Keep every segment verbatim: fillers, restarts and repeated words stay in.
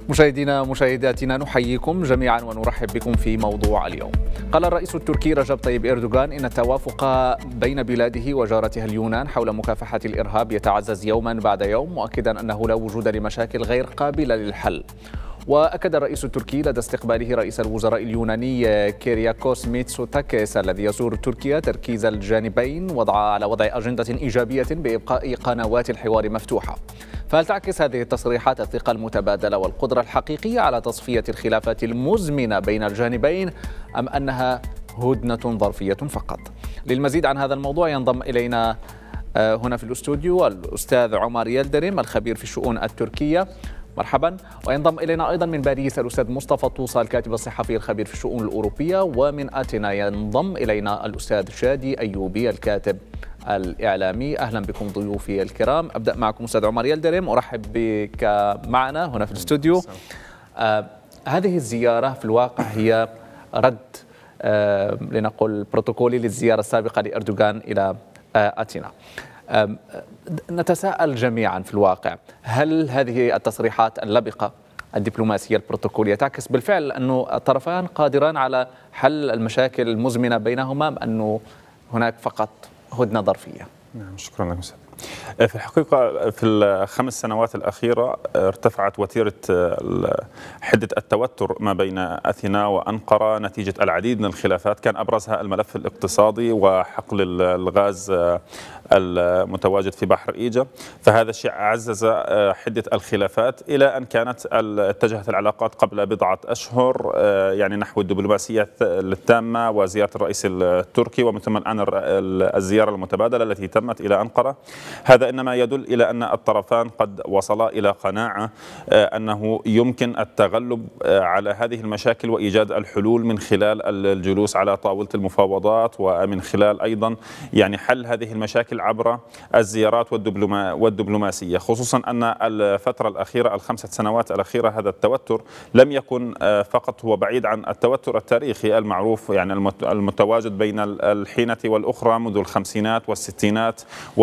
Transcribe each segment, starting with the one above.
مشاهدينا ومشاهداتنا نحييكم جميعا ونرحب بكم في موضوع اليوم. قال الرئيس التركي رجب طيب إردوغان إن التوافق بين بلاده وجارتها اليونان حول مكافحة الإرهاب يتعزز يوما بعد يوم، مؤكدا أنه لا وجود لمشاكل غير قابلة للحل. وأكد الرئيس التركي لدى استقباله رئيس الوزراء اليوناني كيرياكوس ميتسوتاكيس الذي يزور تركيا تركيز الجانبين وضع على وضع أجندة إيجابية بإبقاء قنوات الحوار مفتوحة. فهل تعكس هذه التصريحات الثقة المتبادلة والقدرة الحقيقية على تصفية الخلافات المزمنة بين الجانبين، أم أنها هدنة ظرفية فقط؟ للمزيد عن هذا الموضوع ينضم إلينا هنا في الاستوديو الأستاذ عمر يلدرم الخبير في الشؤون التركية. مرحبا. وينضم إلينا أيضا من باريس الأستاذ مصطفى طوسة الكاتب الصحفي الخبير في الشؤون الأوروبية، ومن أتينا ينضم إلينا الأستاذ شادي أيوبي الكاتب الإعلامي. أهلا بكم ضيوفي الكرام. أبدأ معكم أستاذ عمر يلدرم، أرحب بك معنا هنا في الاستوديو. آه هذه الزيارة في الواقع هي رد آه لنقل بروتوكولي للزيارة السابقة لأردوغان إلى آه أتينا. نتساءل جميعا في الواقع، هل هذه التصريحات اللبقة الدبلوماسية البروتوكولية تعكس بالفعل أن الطرفان قادران على حل المشاكل المزمنة بينهما، أم أنه هناك فقط هدنة ظرفية؟ نعم، شكرا لك. في الحقيقة في الخمس سنوات الأخيرة ارتفعت وتيرة حدة التوتر ما بين أثينا وأنقرة نتيجة العديد من الخلافات، كان أبرزها الملف الاقتصادي وحقل الغاز المتواجد في بحر إيجا. فهذا الشيء عزز حدة الخلافات إلى أن كانت اتجهت العلاقات قبل بضعة أشهر يعني نحو الدبلوماسية التامة وزيارة الرئيس التركي، ومن ثم الآن الزيارة المتبادلة التي تمت إلى أنقرة. هذا إنما يدل إلى أن الطرفان قد وصلا إلى قناعة أنه يمكن التغلب على هذه المشاكل وإيجاد الحلول من خلال الجلوس على طاولة المفاوضات، ومن خلال أيضا يعني حل هذه المشاكل عبر الزيارات والدبلوما والدبلوماسية، خصوصا أن الفترة الأخيرة الخمسة سنوات الأخيرة هذا التوتر لم يكن فقط هو بعيد عن التوتر التاريخي المعروف يعني المتواجد بين الحينة والأخرى منذ الخمسينات والستينات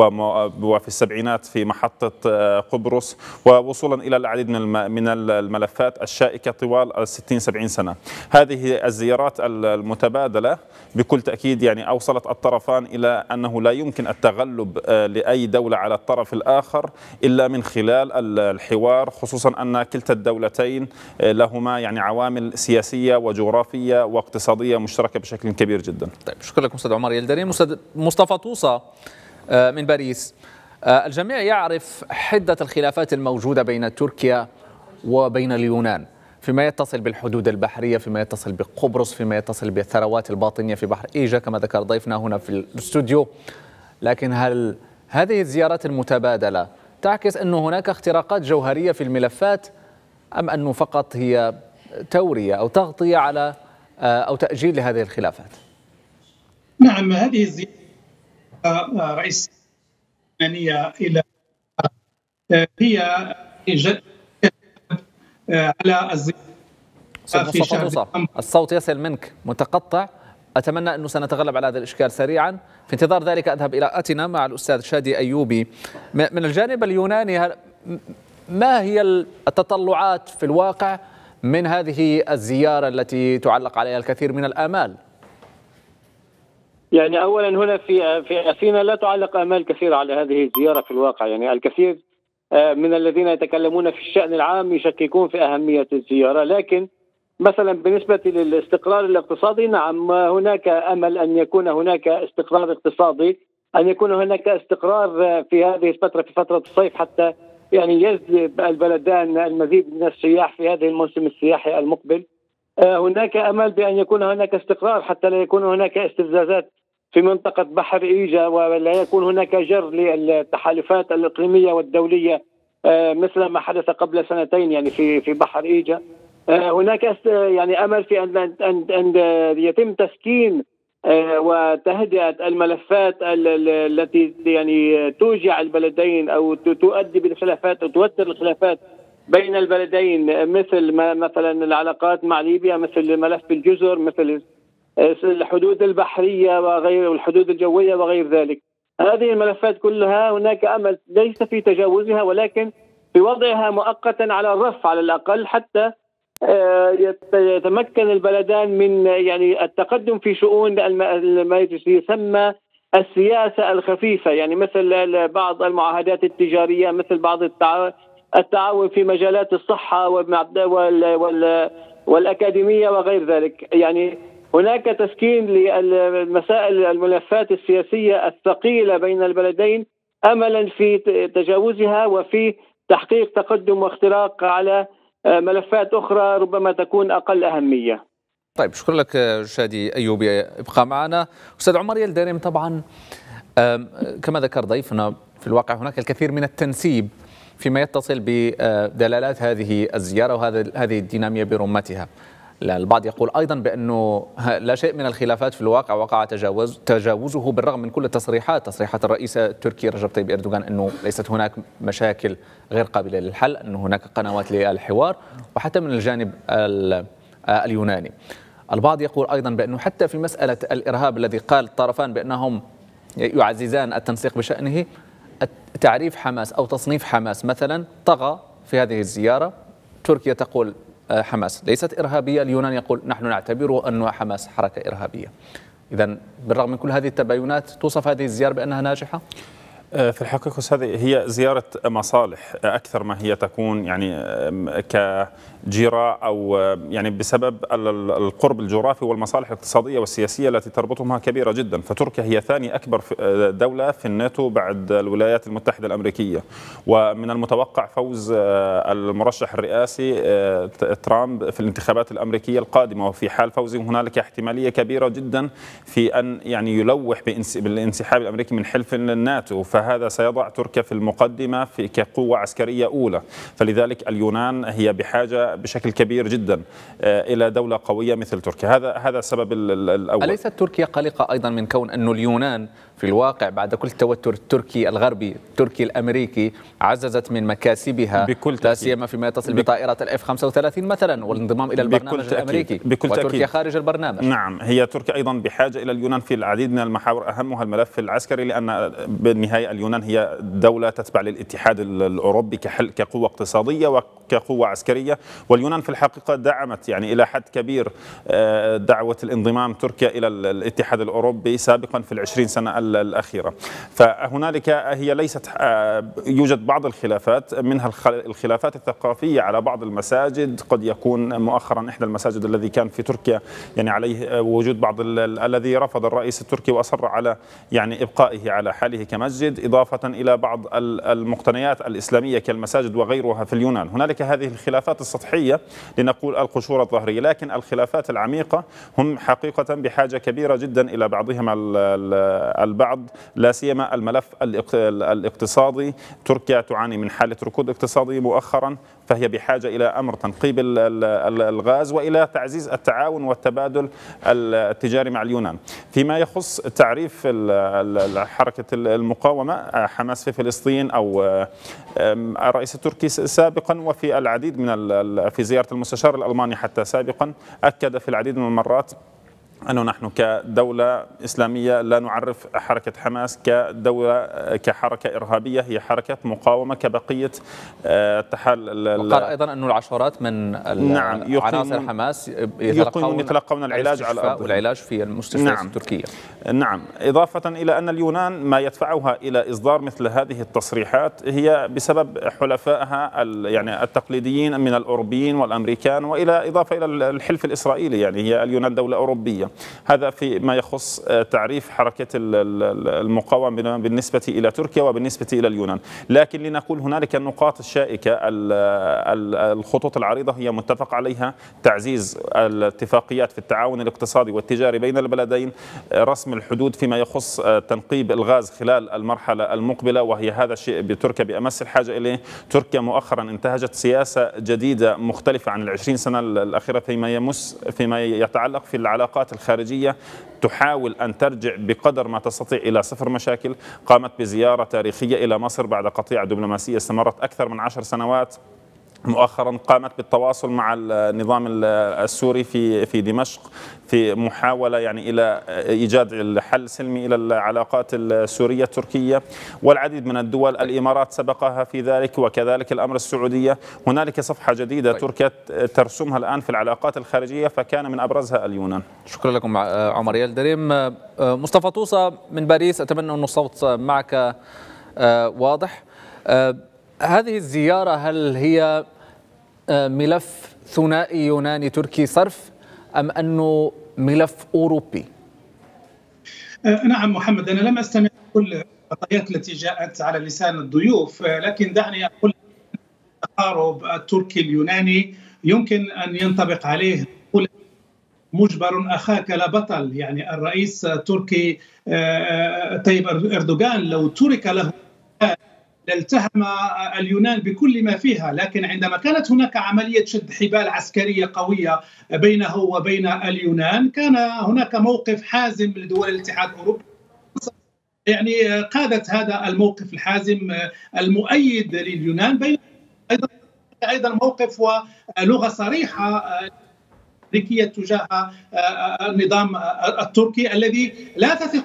وفي السبعينات في محطة قبرص، ووصولا إلى العديد من الملفات الشائكة طوال الستين سبعين سنة. هذه الزيارات المتبادلة بكل تأكيد يعني أوصلت الطرفان إلى أنه لا يمكن التغلب لأي دولة على الطرف الآخر إلا من خلال الحوار، خصوصا أن كلتا الدولتين لهما يعني عوامل سياسية وجغرافية واقتصادية مشتركة بشكل كبير جدا. طيب، شكرا لكم أستاذ عمر يلدريم. أستاذ مصطفى طوسة من باريس، الجميع يعرف حدة الخلافات الموجودة بين تركيا وبين اليونان فيما يتصل بالحدود البحرية، فيما يتصل بقبرص، فيما يتصل بالثروات الباطنية في بحر إيجا كما ذكر ضيفنا هنا في الاستوديو. لكن هل هذه الزيارات المتبادلة تعكس أن هناك اختراقات جوهرية في الملفات، أم أنه فقط هي تورية أو تغطية على أو تأجيل لهذه الخلافات؟ نعم، هذه الزيارة رئيس اليونانية إلى هي جد على الزيارة في شهر. الصوت يصل منك متقطع، أتمنى أنه سنتغلب على هذا الإشكال سريعا. في انتظار ذلك أذهب إلى أتينا مع الأستاذ شادي أيوبي. من الجانب اليوناني، ما هي التطلعات في الواقع من هذه الزيارة التي تعلق عليها الكثير من الآمال؟ يعني أولا هنا في في أثينا لا تعلق آمال كثيرة على هذه الزيارة في الواقع. يعني الكثير من الذين يتكلمون في الشأن العام يشككون في أهمية الزيارة، لكن مثلا بالنسبة للاستقرار الاقتصادي نعم هناك أمل أن يكون هناك استقرار اقتصادي، أن يكون هناك استقرار في هذه الفترة في فترة الصيف حتى يعني يجذب البلدان المزيد من السياح في هذه الموسم السياحي المقبل. هناك أمل بأن يكون هناك استقرار حتى لا يكون هناك استفزازات في منطقة بحر إيجا، ولا يكون هناك جر للتحالفات الإقليمية والدولية مثل ما حدث قبل سنتين يعني في في بحر إيجا. هناك يعني أمل في أن أن أن يتم تسكين وتهدئة الملفات التي يعني توجع البلدين أو تؤدي بالخلافات أو توتر الخلافات بين البلدين، مثل ما مثلا العلاقات مع ليبيا، مثل ملف الجزر، مثل الحدود البحرية وغير الحدود الجوية وغير ذلك. هذه الملفات كلها هناك أمل ليس في تجاوزها ولكن بوضعها مؤقتا على الرف على الأقل، حتى يتمكن البلدان من يعني التقدم في شؤون ما يسمى السياسة الخفيفة، يعني مثل بعض المعاهدات التجارية، مثل بعض التعاون في مجالات الصحة والأكاديمية وغير ذلك. يعني هناك تسكين للمسائل الملفات السياسية الثقيلة بين البلدين أملا في تجاوزها وفي تحقيق تقدم واختراق على ملفات أخرى ربما تكون أقل أهمية. طيب، شكرا لك شادي أيوبي، ابقى معنا. أستاذ عمر يلدرم، طبعا كما ذكر ضيفنا في الواقع هناك الكثير من التنسيب فيما يتصل بدلالات هذه الزيارة وهذه الدينامية برمتها. البعض يقول أيضا بأنه لا شيء من الخلافات في الواقع وقع تجاوز تجاوزه بالرغم من كل التصريحات تصريحات الرئيس التركي رجب طيب إردوغان أنه ليست هناك مشاكل غير قابلة للحل، أنه هناك قنوات للحوار، وحتى من الجانب اليوناني. البعض يقول أيضا بأنه حتى في مسألة الإرهاب الذي قال الطرفان بأنهم يعززان التنسيق بشأنه، تعريف حماس أو تصنيف حماس مثلا طغى في هذه الزيارة. تركيا تقول حماس ليست إرهابية، اليونان يقول نحن نعتبر أن حماس حركة إرهابية. إذن بالرغم من كل هذه التباينات توصف هذه الزيارة بأنها ناجحة؟ في الحقيقة هذه هي زيارة مصالح أكثر ما هي تكون يعني كجيرة أو يعني بسبب القرب الجغرافي والمصالح الاقتصادية والسياسية التي تربطهما كبيرة جدا. فتركيا هي ثاني أكبر دولة في الناتو بعد الولايات المتحدة الأمريكية، ومن المتوقع فوز المرشح الرئاسي ترامب في الانتخابات الأمريكية القادمة، وفي حال فوزه هنالك احتمالية كبيرة جدا في أن يعني يلوح بالانسحاب الأمريكي من حلف الناتو، فهذا سيضع تركيا في المقدمة في كقوة عسكرية أولى. فلذلك اليونان هي بحاجة بشكل كبير جدا إلى دولة قوية مثل تركيا. هذا هذا السبب الأول. أليست تركيا قلقة أيضا من كون أن اليونان في الواقع بعد كل التوتر التركي الغربي التركي الأمريكي عززت من مكاسبها لا سيما فيما يتصل بطائرة الإف خمسة وثلاثين مثلا والانضمام إلى البرنامج الأمريكي، بكل وتركيا تأكيد. خارج البرنامج. نعم، هي تركيا أيضا بحاجة إلى اليونان في العديد من المحاور، أهمها الملف العسكري، لأن بالنهاية اليونان هي دولة تتبع للاتحاد الأوروبي كحل كقوة اقتصادية وكقوة عسكرية. واليونان في الحقيقة دعمت يعني إلى حد كبير دعوة الانضمام تركيا إلى الاتحاد الأوروبي سابقا في العشرين سنة الأخيرة. فهنالك هي ليست يوجد بعض الخلافات، منها الخلافات الثقافية على بعض المساجد. قد يكون مؤخرا إحدى المساجد الذي كان في تركيا يعني عليه وجود بعض الذي رفض الرئيس التركي وأصر على يعني إبقائه على حاله كمسجد، إضافة إلى بعض المقتنيات الإسلامية كالمساجد وغيرها في اليونان. هنالك هذه الخلافات السطحية لنقول القشور الظهرية، لكن الخلافات العميقة هم حقيقة بحاجة كبيرة جدا إلى بعضهم البعض، لا سيما الملف الاقتصادي. تركيا تعاني من حالة ركود اقتصادي مؤخرا، فهي بحاجة إلى أمر تنقيب الغاز وإلى تعزيز التعاون والتبادل التجاري مع اليونان. فيما يخص تعريف حركة المقاومة حماس في فلسطين أو الرئيس التركي سابقا وفي العديد من في زيارة المستشار الألماني حتى سابقا أكد في العديد من المرات أنه نحن كدولة إسلامية لا نعرف حركة حماس كدولة كحركة إرهابية، هي حركة مقاومة كبقية التحال. وقال أيضا أن العشرات من نعم عناصر حماس يتلقون, يتلقون العلاج على الأرض والعلاج في المستشفيات نعم. التركية. نعم، إضافة إلى أن اليونان ما يدفعها إلى إصدار مثل هذه التصريحات هي بسبب حلفائها يعني التقليديين من الأوروبيين والأمريكان، وإلى إضافة إلى الحلف الإسرائيلي. يعني هي اليونان دولة أوروبية. هذا في ما يخص تعريف حركة المقاومة بالنسبة إلى تركيا وبالنسبة إلى اليونان. لكن لنقول هنالك النقاط الشائكة، الخطوط العريضة هي متفق عليها: تعزيز الاتفاقيات في التعاون الاقتصادي والتجاري بين البلدين، رسم الحدود فيما يخص تنقيب الغاز خلال المرحلة المقبلة، وهي هذا الشيء بتركيا بأمس الحاجة إليه. تركيا مؤخرا انتهجت سياسة جديدة مختلفة عن العشرين سنة الأخيرة فيما يمس فيما يتعلق في العلاقات الخارجية، تحاول أن ترجع بقدر ما تستطيع إلى صفر مشاكل. قامت بزيارة تاريخية إلى مصر بعد قطيعة دبلوماسية استمرت أكثر من عشر سنوات مؤخرا قامت بالتواصل مع النظام السوري في في دمشق في محاولة يعني إلى إيجاد الحل سلمي إلى العلاقات السورية التركية، والعديد من الدول، الإمارات سبقها في ذلك وكذلك الأمر السعودية. هنالك صفحة جديدة طيب. تركيا ترسمها الآن في العلاقات الخارجية، فكان من أبرزها اليونان. شكرا لكم عمر يلدريم. مصطفى طوسة من باريس، أتمنى أن الصوت معك واضح. هذه الزيارة هل هي ملف ثنائي يوناني تركي صرف أم أنه ملف أوروبي؟ نعم محمد، أنا لم أستمع كل القضايات التي جاءت على لسان الضيوف، لكن دعني أقول التقارب التركي اليوناني يمكن أن ينطبق عليه مجبر أخاك لا بطل. يعني الرئيس التركي طيب أردوغان لو ترك له التهم اليونان بكل ما فيها، لكن عندما كانت هناك عملية شد حبال عسكرية قوية بينه وبين اليونان كان هناك موقف حازم لدول الاتحاد الأوروبي، يعني قادت هذا الموقف الحازم المؤيد لليونان، بين أيضا أيضا موقف ولغة صريحة أمريكية تجاه النظام التركي الذي لا تثق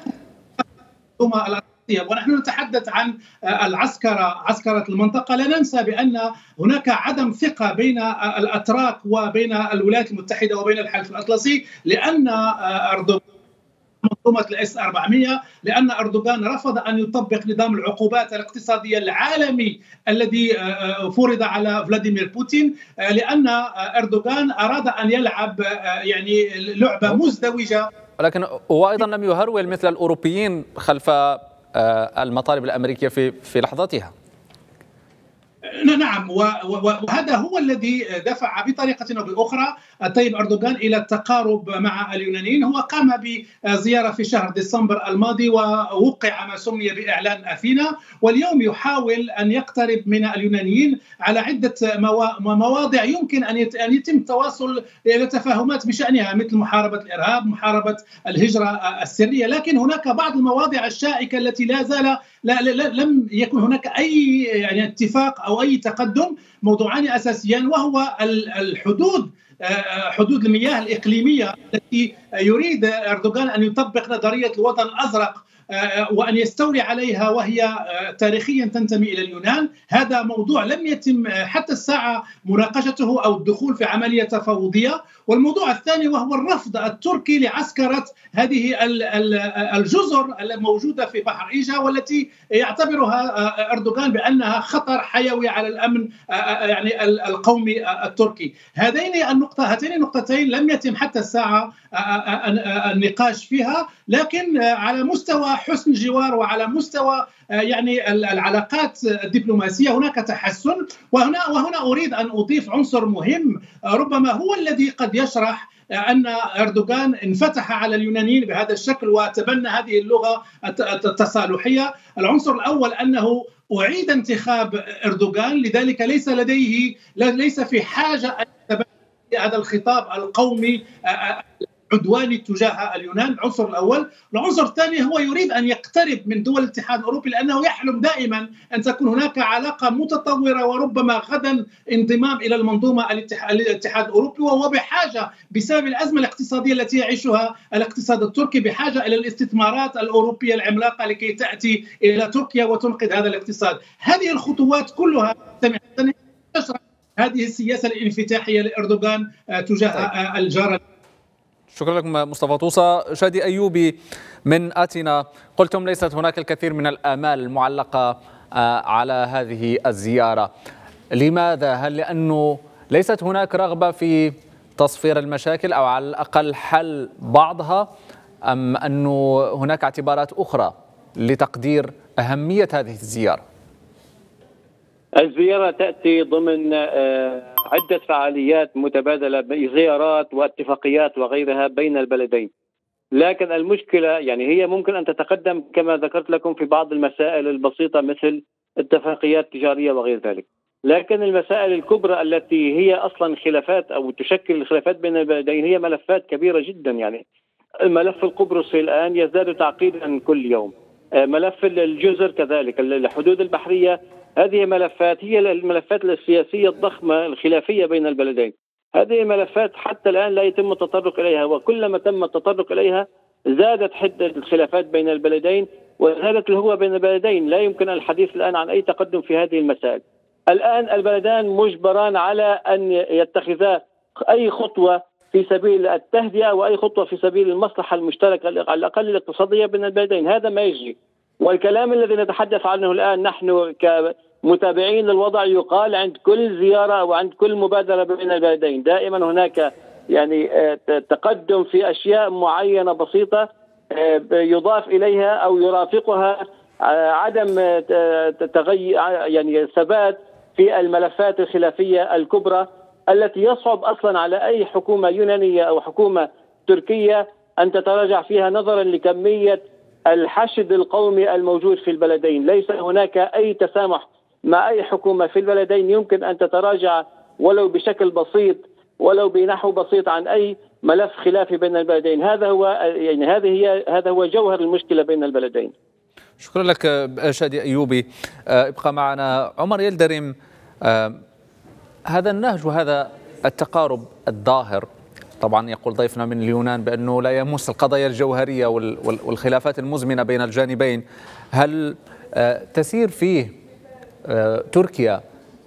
ونحن نتحدث عن العسكرة عسكرة المنطقة. لا ننسى بأن هناك عدم ثقة بين الأتراك وبين الولايات المتحدة وبين الحلف الأطلسي، لأن أردوغان منظومة الاس أربعمئة، لأن أردوغان رفض أن يطبق نظام العقوبات الاقتصادية العالمي الذي فرض على فلاديمير بوتين، لأن أردوغان أراد أن يلعب يعني لعبة مزدوجة. ولكن هو أيضا لم يهرول مثل الأوروبيين خلف المطالب الأمريكية في في لحظتها. نعم، وهذا هو الذي دفع بطريقة أو بأخرى طيب أردوغان إلى التقارب مع اليونانيين. هو قام بزيارة في شهر ديسمبر الماضي ووقع ما سمي بإعلان أثينا، واليوم يحاول أن يقترب من اليونانيين على عدة مواضع يمكن أن يتم التواصل إلى تفاهمات بشأنها، مثل محاربة الإرهاب، محاربة الهجرة السرية. لكن هناك بعض المواضع الشائكة التي لا زال لا لم يكن هناك أي يعني اتفاق أو أي تقدم. موضوعان أساسيان، وهو الحدود حدود المياه الإقليمية التي يريد أردوغان أن يطبق نظرية الوطن الأزرق وأن يستولي عليها، وهي تاريخيا تنتمي إلى اليونان. هذا موضوع لم يتم حتى الساعة مناقشته أو الدخول في عملية تفاوضية. والموضوع الثاني وهو الرفض التركي لعسكرة هذه الجزر الموجودة في بحر إيجا، والتي يعتبرها أردوغان بأنها خطر حيوي على الأمن يعني القومي التركي. هذين النقطة هاتين النقطتين لم يتم حتى الساعة النقاش فيها، لكن على مستوى حسن الجوار وعلى مستوى يعني العلاقات الدبلوماسية هناك تحسن. وهنا وهنا أريد أن أضيف عنصر مهم ربما هو الذي قد يشرح أن أردوغان انفتح على اليونانيين بهذا الشكل وتبنى هذه اللغة التصالحية. العنصر الأول أنه أعيد انتخاب أردوغان، لذلك ليس لديه ليس في حاجة أن يتبنى هذا الخطاب القومي عدواني تجاه اليونان. العنصر الأول. العنصر الثاني هو يريد أن يقترب من دول الاتحاد الأوروبي، لأنه يحلم دائما أن تكون هناك علاقة متطورة وربما غدا انضمام إلى المنظومة الاتحاد الأوروبي، وهو بحاجة بسبب الأزمة الاقتصادية التي يعيشها الاقتصاد التركي بحاجة إلى الاستثمارات الأوروبية العملاقة لكي تأتي إلى تركيا وتنقذ هذا الاقتصاد. هذه الخطوات كلها تشرح هذه السياسة الانفتاحية لأردوغان تجاه الجار. شكرا لكم مصطفى طوسة. شادي أيوبي من أثينا، قلتم ليست هناك الكثير من الآمال المعلقة على هذه الزيارة، لماذا؟ هل لأنه ليست هناك رغبة في تصفير المشاكل أو على الأقل حل بعضها، أم أنه هناك اعتبارات أخرى لتقدير أهمية هذه الزيارة؟ الزيارة تأتي ضمن عدة فعاليات متبادلة، زيارات واتفاقيات وغيرها بين البلدين. لكن المشكلة يعني هي ممكن أن تتقدم كما ذكرت لكم في بعض المسائل البسيطة مثل اتفاقيات تجارية وغير ذلك، لكن المسائل الكبرى التي هي أصلا خلافات أو تشكل الخلافات بين البلدين هي ملفات كبيرة جدا. يعني الملف القبرصي الآن يزداد تعقيدا كل يوم، ملف الجزر كذلك، الحدود البحرية هذه ملفات هي الملفات السياسية الضخمة الخلافية بين البلدين. هذه الملفات حتى الآن لا يتم التطرق إليها، وكلما تم التطرق إليها زادت حدة الخلافات بين البلدين وزادت الهوة بين البلدين. لا يمكن الحديث الآن عن أي تقدم في هذه المسائل. الآن البلدان مجبران على أن يتخذا أي خطوة في سبيل التهدئة وأي خطوة في سبيل المصلحة المشتركة على الأقل الاقتصادية بين البلدين. هذا ما يجري، والكلام الذي نتحدث عنه الآن نحن كمتابعين للوضع يقال عند كل زيارة وعند كل مبادرة بين البلدين. دائما هناك يعني تقدم في أشياء معينة بسيطة يضاف إليها أو يرافقها عدم تغير يعني ثبات في الملفات الخلافية الكبرى التي يصعب أصلا على أي حكومة يونانية أو حكومة تركية أن تتراجع فيها نظرا لكمية الحشد القومي الموجود في البلدين. ليس هناك أي تسامح مع أي حكومة في البلدين يمكن أن تتراجع ولو بشكل بسيط ولو بنحو بسيط عن أي ملف خلافي بين البلدين. هذا هو يعني هذه هي هذا هو جوهر المشكلة بين البلدين. شكرا لك شادي أيوبي. ابقى معنا عمر يلدرم. هذا النهج وهذا التقارب الظاهر، طبعا يقول ضيفنا من اليونان بأنه لا يمس القضايا الجوهرية والخلافات المزمنة بين الجانبين، هل تسير فيه تركيا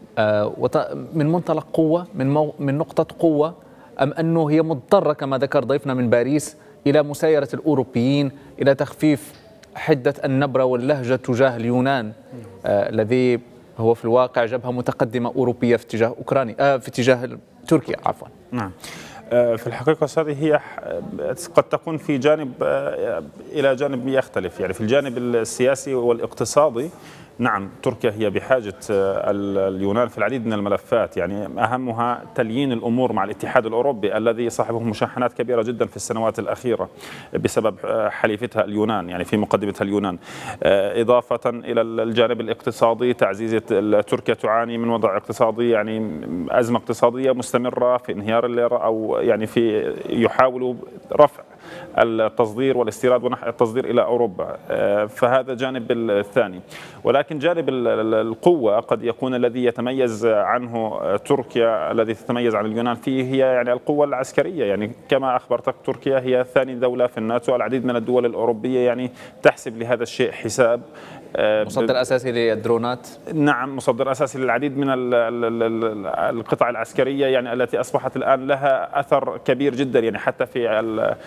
من منطلق قوة، من من نقطة قوة، أم أنه هي مضطرة كما ذكر ضيفنا من باريس إلى مسايرة الأوروبيين، إلى تخفيف حدة النبرة واللهجة تجاه اليونان الذي هو في الواقع جبهة متقدمة أوروبية في اتجاه أوكرانيا آه في اتجاه تركيا عفوا. نعم، في الحقيقة هذه هي قد تكون في جانب إلى جانب يختلف، يعني في الجانب السياسي والاقتصادي نعم تركيا هي بحاجة اليونان في العديد من الملفات، يعني أهمها تليين الأمور مع الاتحاد الأوروبي الذي صاحبه مشاحنات كبيرة جدا في السنوات الأخيرة بسبب حليفتها اليونان، يعني في مقدمتها اليونان. إضافة إلى الجانب الاقتصادي تعزيز تركيا تعاني من وضع اقتصادي، يعني أزمة اقتصادية مستمرة في انهيار الليرة، أو يعني في يحاولوا رفع التصدير والاستيراد ونحو التصدير إلى أوروبا، فهذا الجانب الثاني. ولكن جانب القوة قد يكون الذي يتميز عنه تركيا، الذي تتميز عن اليونان فيه، هي يعني القوة العسكرية. يعني كما أخبرتك تركيا هي ثاني دولة في الناتو، العديد من الدول الأوروبية يعني تحسب لهذا الشيء حساب. مصدر أساسي للدرونات. نعم، مصدر أساسي للعديد من القطع العسكرية، يعني التي أصبحت الآن لها أثر كبير جدا، يعني حتى في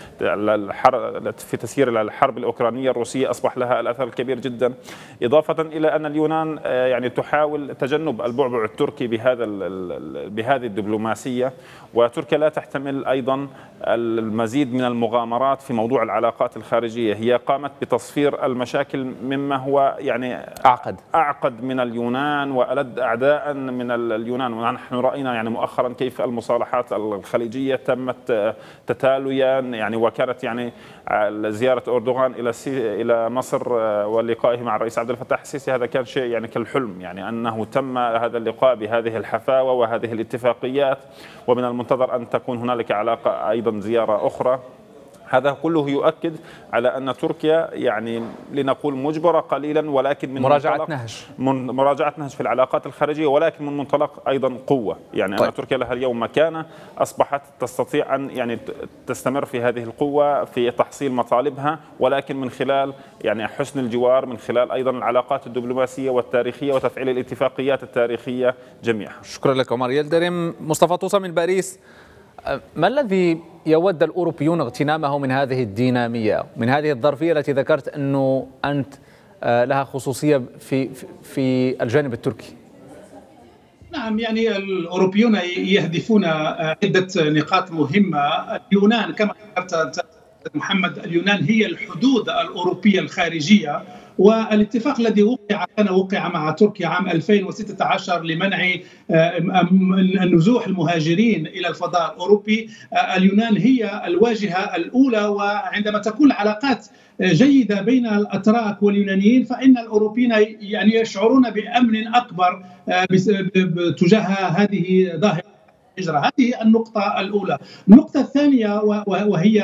الحرب في تسيير الحرب الأوكرانية الروسية أصبح لها الأثر الكبير جدا. إضافة إلى أن اليونان يعني تحاول تجنب البعبع التركي بهذا بهذه الدبلوماسية، وتركيا لا تحتمل أيضا المزيد من المغامرات في موضوع العلاقات الخارجية. هي قامت بتصفير المشاكل مما هو يعني أعقد أعقد من اليونان وألد أعداء من اليونان. ونحن رأينا يعني مؤخرا كيف المصالحات الخليجية تمت تتاليا، يعني وكانت يعني زيارة أردوغان إلى إلى مصر ولقائه مع الرئيس عبد الفتاح السيسي، هذا كان شيء يعني كالحلم، يعني أنه تم هذا اللقاء بهذه الحفاوة وهذه الاتفاقيات، ومن المنتظر أن تكون هنالك علاقة أيضا زيارة أخرى. هذا كله يؤكد على أن تركيا يعني لنقول مجبرة قليلا، ولكن من مراجعة نهج من مراجعة نهج في العلاقات الخارجية، ولكن من منطلق أيضا قوة. يعني طيب. أن تركيا لها اليوم مكانة، أصبحت تستطيع أن يعني تستمر في هذه القوة في تحصيل مطالبها، ولكن من خلال يعني حسن الجوار، من خلال أيضا العلاقات الدبلوماسية والتاريخية وتفعيل الاتفاقيات التاريخية جميعها. شكرا لك عمر يلدرم. مصطفى طوسة من باريس، ما الذي يود الأوروبيون اغتنامه من هذه الدينامية، من هذه الظرفية التي ذكرت أنه أنت لها خصوصية في في الجانب التركي؟ نعم، يعني الأوروبيون يهدفون عدة نقاط مهمة. اليونان كما ذكرت محمد، اليونان هي الحدود الأوروبية الخارجية، والاتفاق الذي وقع كان وقع مع تركيا عام ألفين وستة عشر لمنع نزوح المهاجرين إلى الفضاء الأوروبي. اليونان هي الواجهة الأولى، وعندما تكون العلاقات جيدة بين الأتراك واليونانيين فإن الأوروبيين يعني يشعرون بأمن أكبر تجاه هذه ظاهرة الهجرة. هذه النقطة الأولى. النقطة الثانية وهي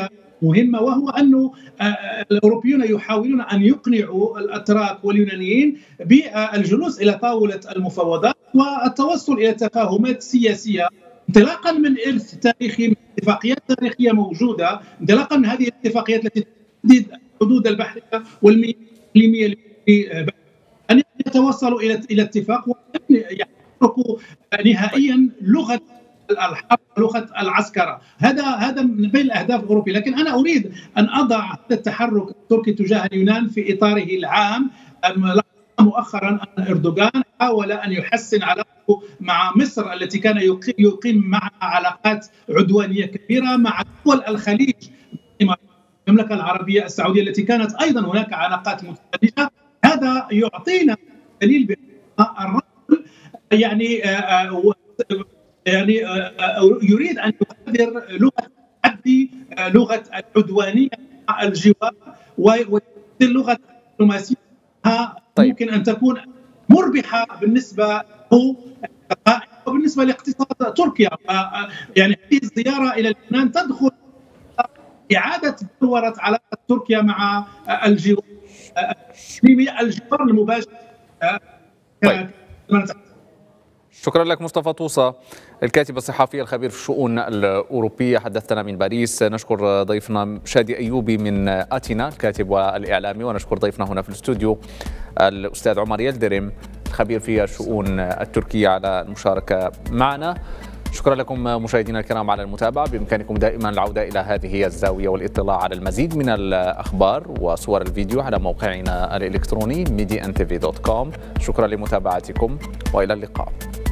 مهمة، وهو أن الأوروبيون يحاولون أن يقنعوا الأتراك واليونانيين بالجلوس إلى طاولة المفاوضات والتوصل إلى تفاهمات سياسية انطلاقا من إرث تاريخي، من اتفاقيات تاريخية موجودة، انطلاقا من هذه الاتفاقيات التي تحدد الحدود البحرية والمياه الإقليمية أن يتوصلوا إلى إلى اتفاق وأن يتركوا نهائيا لغة الحرب، لغة العسكرة. هذا هذا من بين الأهداف الأوروبية. لكن أنا أريد أن أضع هذا التحرك التركي تجاه اليونان في إطاره العام. مؤخرا أن أردوغان حاول أن يحسن علاقته مع مصر التي كان يقيم معها علاقات عدوانية كبيرة، مع دول الخليج، المملكة العربية السعودية التي كانت أيضا هناك علاقات متبادلة. هذا يعطينا دليل بأن الرجل يعني يعني يريد أن يقدر لغة التحدي، لغة العدوانية مع الجوار، ولغة الدبلوماسية طيب. ممكن أن تكون مربحة بالنسبة له وبالنسبة لاقتصاد تركيا. يعني هذه الزيارة إلى اليونان تدخل إعادة بلورة علاقة تركيا مع الجوار الجوار المباشر. طيب. شكرا لك مصطفى طوسة، الكاتب الصحفي الخبير في الشؤون الأوروبية، حدثنا من باريس. نشكر ضيفنا شادي أيوبي من أتينا الكاتب والإعلامي، ونشكر ضيفنا هنا في الاستوديو الأستاذ عمر يلدرم الخبير في الشؤون التركية على المشاركة معنا. شكرا لكم مشاهدينا الكرام على المتابعة. بإمكانكم دائما العودة إلى هذه الزاوية والاطلاع على المزيد من الأخبار وصور الفيديو على موقعنا الإلكتروني ميدي إن تي في دوت كوم. شكرا لمتابعتكم وإلى اللقاء.